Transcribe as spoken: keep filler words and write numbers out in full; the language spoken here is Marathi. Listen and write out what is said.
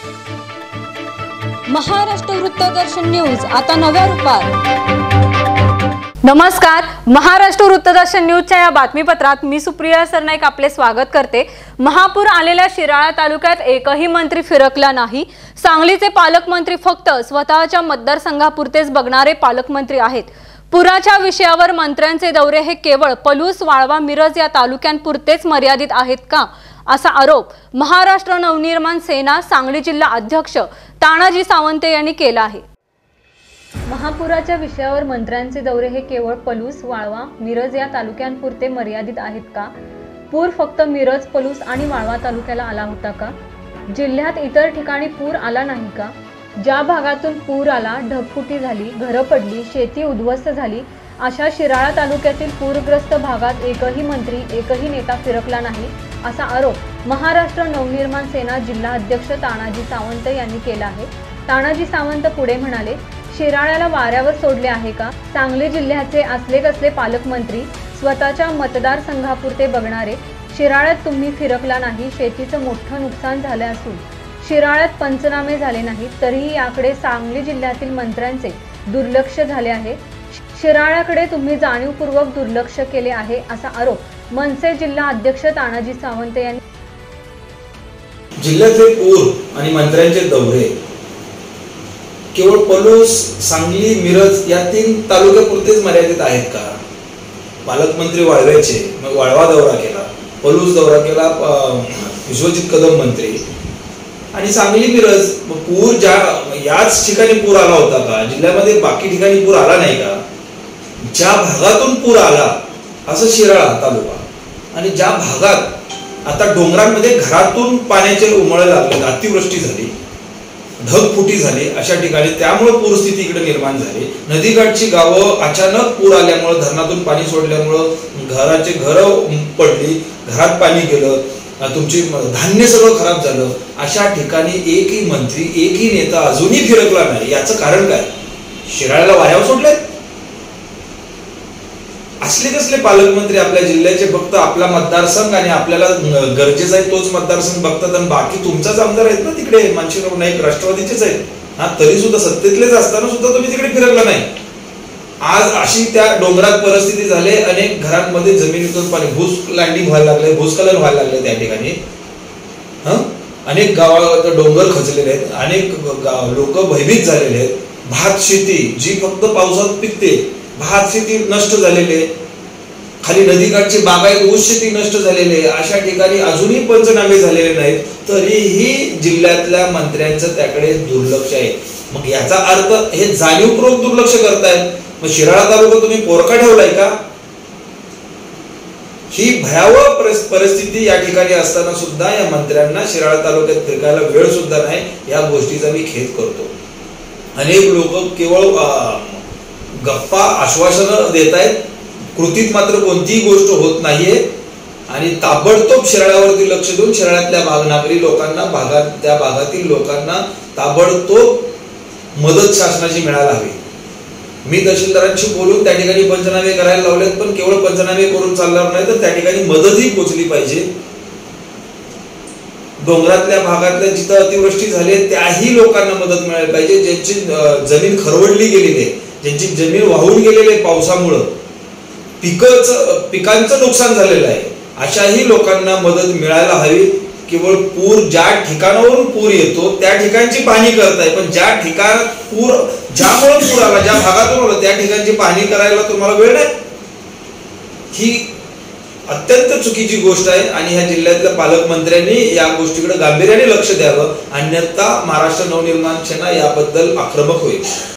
महाराष्ट्र वृत्तदर्शन न्यूज आता नव्या रूपात। नमस्कार, महाराष्ट्र वृत्तदर्शन न्यूजच्या या बातमीपत्रात मी सुप्रिया सरनाईक आपले स्वागत करते। महापूर आलेल्या शिराळा तालुक्यात एकही मंत्री फिरकला नाही। सांगलीचे पालकमंत्री फक्त स्वतःच्या मतदारसंघापुरतेच बघणारे पालकमंत्री आहेत। पुराच्या विषयावर मंत्र्यांचे दौरे हे केवळ पलूस, वाळवा, मिरज या तालुक्यांपुरतेच मर्यादित आहेत का, असा आरोप महाराष्ट्र नवनिर्माण सेना सांगली जिल्हा अध्यक्ष तानाजी सावंत यांनी केला आहे। महापुराच्या विषयावर मंत्र्यांचे दौरे हे केवळ पलूस, वाळवा, मिरज या तालुक्यांपुरते मर्यादित आहेत का? पूर फक्त मिरज, पलूस आणि वाळवा तालुक्याला आला होता का? जिल्ह्यात इतर ठिकाणी पूर आला नाही का? ज्या भागातून पूर आला, ढगफुटी झाली, घरं पडली, शेती उद्ध्वस्त झाली, अशा शिराळा तालुक्यातील पूरग्रस्त भागात एकही मंत्री, एकही नेता फिरकला नाही, असा आरोप महाराष्ट्र नवनिर्माण सेना जिल्हा अध्यक्ष तानाजी सावंत यांनी केला आहे। तानाजी सावंत पुढे म्हणाले, शिराळ्याला वाऱ्यावर सोडले आहे का? सांगली जिल्ह्याचे असले कसले पालकमंत्री, स्वतःच्या मतदारसंघापुरते बघणारे। शिराळ्यात तुम्ही फिरकला नाही, शेतीचं मोठं नुकसान झालं असून शिराळ्यात पंचनामे झाले नाही, तरीही याकडे सांगली जिल्ह्यातील मंत्र्यांचे दुर्लक्ष झाले आहे। शिराळ्याकडे तुम्ही जाणीवपूर्वक दुर्लक्ष केले आहे, असा आरोप मनसे जिल्हा अध्यक्ष तानाजी सावंत यांनी। जिल्ह्यातले पूर आणि मंत्र्यांचे दौरे केवळ पलूस, सांगली, मिरज या तीन तालुक्यापुरतेच मर्यादित आहेत का? पालकमंत्री वाळव्याचे मग वाळवा दौरा केला, पलूस दौरा केला विश्वजित कदम मंत्री, आणि सांगली मिरज पूर ज्या याच ठिकाणी पूर आला होता का? जिल्ह्यामध्ये बाकी ठिकाणी पूर आला नाही का? ज्या भागातून पूर आला असं शिराळा तालुका, आणि ज्या भागात आता डोंगरांमध्ये घरातून पाण्याचे उमळ लागले, अतिवृष्टी झाली, ढगफुटी झाली, अशा ठिकाणी त्यामुळे पूरस्थिती इकडे निर्माण झाली। नदीकाठची गावं अचानक पूर आल्यामुळे, धरणातून पाणी सोडल्यामुळे घराचे घरं पडली, घरात पाणी गेलं, तुमची धान्य सगळं खराब झालं, अशा ठिकाणी एकही मंत्री, एकही नेता अजूनही फिरकला नाही। याचं कारण काय? शिराळ्याला वाऱ्यावर सोडले? असले कसले पालकमंत्री आपल्या जिल्ह्याचे फक्त आपला मतदारसंघ आणि आपल्याला गरजेचा आहे तोच मतदारसंघ बघतात, आणि बाकी तुमचाच आमदार आहेत ना तिकडे, मानशिवराव नाईक राष्ट्रवादीचेच आहेत हा, तरी सुद्धा सत्तेतलेच असताना सुद्धा तुम्ही तिकडे फिरकला नाही। आज अशी त्या डोंगरात परिस्थिती झाली, अनेक घरांमध्ये जमिनीतून पाणी, भूस्खलन व्हायला लागले, भूस्खलन व्हायला लागले त्या ठिकाणी। हा, अनेक गावात डोंगर खचलेले आहेत, अनेक लोक भयभीत झालेले आहेत। भात शेती जी फक्त पावसात पिकते, भात शेती नष्ट झालेली आहे, खाली नदीकाठची बागायत ऊस शेती नष्ट झालेली आहे, अशा ठिकाणी अजूनही पंचनामे झालेले नाहीत, तरीही जिल्ह्यातल्या मंत्र्यांचं त्याकडे दुर्लक्ष आहे। मग याचा अर्थ हे जाणीवपूर्वक दुर्लक्ष करतायत। मग शिराळा तालुका तुम्ही पोरका ठेवलाय का? ही भयावह परिस्थिती या ठिकाणी असताना सुद्धा या मंत्र्यांना शिराळा तालुक्यात फिरकायला वेळ सुद्धा नाही, या गोष्टीचा मी खेद करतो। अनेक लोक केवळ गप्पा, आश्वासनं देत आहेत, कृतीत मात्र कोणतीही गोष्ट होत नाहीये, आणि ताबडतोब शिराळ्यावरती लक्ष देऊन शिराळ्यातल्या भाग नागरी लोकांना, भागात त्या भागातील लोकांना ताबडतोब मदत शासनाची मिळायला हवी। मी तहसीलदारांशी बोलून त्या ठिकाणी पंचनामे करायला लावलेत, पण केवळ पंचनामे करून चालणार नाही, तर त्या ठिकाणी मदतही पोहोचली पाहिजे। डोंगरातल्या भागातल्या जिथं अतिवृष्टी झाली त्याही लोकांना मदत मिळायला पाहिजे, ज्यांची जमीन खरवडली गेलेली आहे, ज्यांची जमीन वाहून गेलेली आहे पावसामुळं, पिकच पिकांचं नुकसान झालेलं आहे, अशाही लोकांना मदत मिळायला हवी। केवळ पूर ज्या ठिकाणावरून पूर येतो त्या ठिकाणची पाहणी करताय, पण ज्या ठिकाण पूर ज्यामुळे पूर आला, ज्या भागातून आला त्या ठिकाणची पाहणी करायला तुम्हाला वेळ नाही, ही अत्यंत चुकीची गोष्ट आहे, आणि ह्या जिल्ह्यातल्या पालकमंत्र्यांनी या गोष्टीकडे गांभीर्याने लक्ष द्यावं, अन्यथा महाराष्ट्र नवनिर्माण सेना याबद्दल आक्रमक होईल।